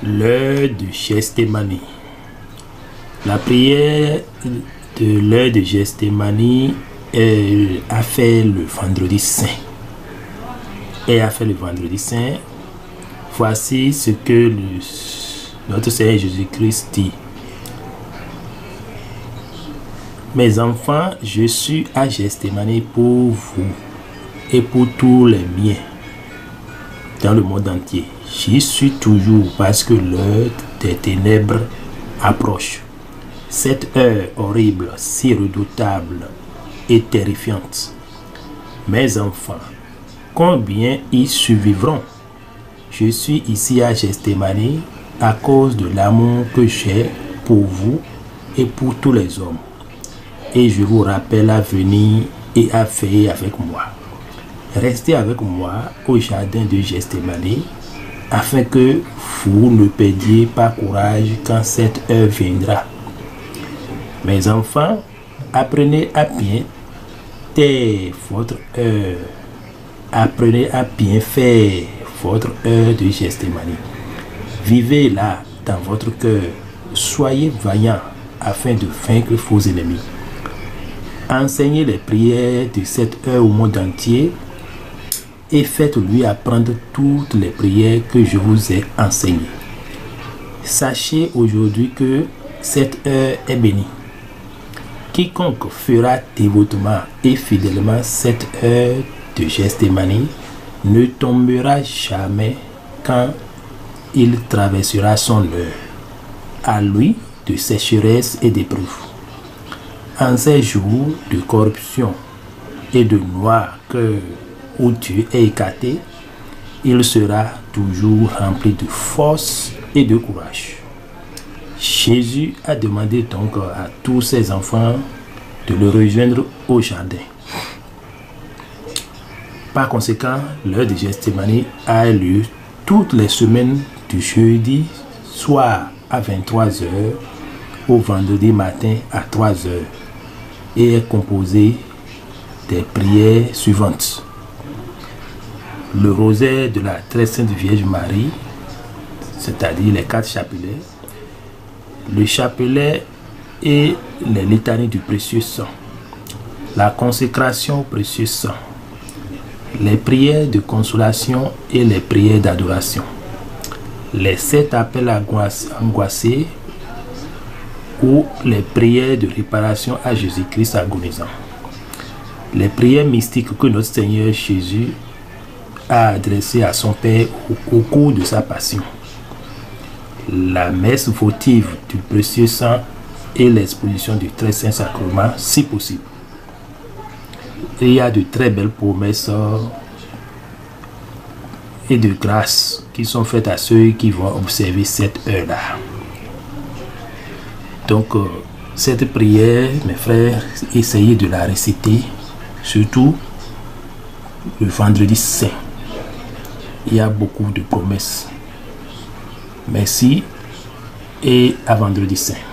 L'heure de Gethsémani. La prière de l'heure de Gethsémani a fait le vendredi saint. Et a fait le vendredi saint. Voici ce que notre Seigneur Jésus-Christ dit. Mes enfants, je suis à Gethsémani pour vous et pour tous les miens dans le monde entier. J'y suis toujours parce que l'heure des ténèbres approche. Cette heure horrible, si redoutable et terrifiante. Mes enfants, combien y survivront? Je suis ici à Gethsémani à cause de l'amour que j'ai pour vous et pour tous les hommes. Et je vous rappelle à venir et à veiller avec moi. Restez avec moi au jardin de Gethsémani afin que vous ne perdiez pas courage quand cette heure viendra. Mes enfants, apprenez à bien faire votre heure. Apprenez à bien faire votre heure de Gethsémani. Vivez là dans votre cœur. Soyez vaillants afin de vaincre vos ennemis. Enseignez les prières de cette heure au monde entier et faites-lui apprendre toutes les prières que je vous ai enseignées. Sachez aujourd'hui que cette heure est bénie. Quiconque fera dévotement et fidèlement cette heure de Gethsémani ne tombera jamais quand il traversera son heure. À lui de sécheresse et d'épreuve. En ces jours de corruption et de noir où Dieu est écarté, il sera toujours rempli de force et de courage. Jésus a demandé donc à tous ses enfants de le rejoindre au jardin. Par conséquent, l'heure de Gethsémani a lieu toutes les semaines du jeudi soir à 23h au vendredi matin à 3h et est composée des prières suivantes. Le rosaire de la très sainte Vierge Marie, c'est-à-dire les 4 chapelets, le chapelet et les litanies du précieux sang, la consécration au précieux sang, les prières de consolation et les prières d'adoration, les 7 appels angoissés ou les prières de réparation à Jésus-Christ agonisant, les prières mystiques que notre Seigneur Jésus a adressées à son Père au cours de sa passion, la messe votive du précieux sang et l'exposition du très saint sacrement si possible. Il y a de très belles promesses et de grâces qui sont faites à ceux qui vont observer cette heure-là. Donc, cette prière, mes frères, essayez de la réciter, surtout le vendredi saint. Il y a beaucoup de promesses. Merci et à vendredi saint.